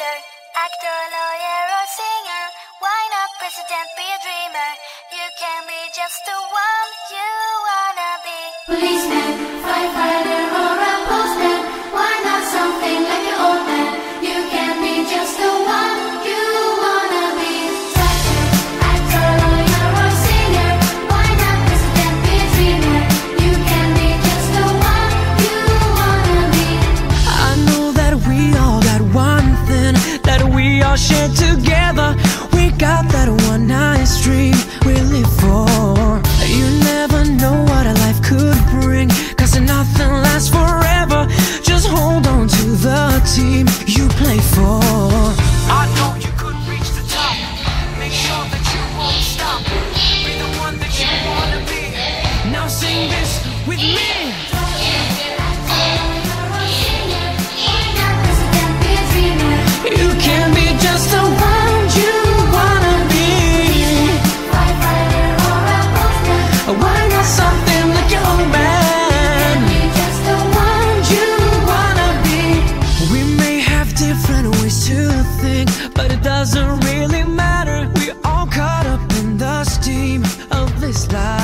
doctor, actor, lawyer, or singer. Why not president, be a dreamer? You can be just the one you wanna be. Policeman, firefighter, or a postman. Why not something like an old man? You can be just the one you wanna be. Doctor, actor, lawyer, or singer. Why not president, be a dreamer? You can be just the one you wanna be. I know that we all got one thing that we all share together. We got that one nice dream we live for. You never know what a life could bring, 'cause nothing lasts forever. Just hold on to the team you play for. I know you could reach the top. Make sure that you won't stop. Be the one that you wanna be. Now sing this with me. You can be just the one you wanna be. Firefighter or a postman. Why not something like your own man? Be just the one You wanna be. We may have different ways to think, but it doesn't really matter. We're all caught up in the steam of this life.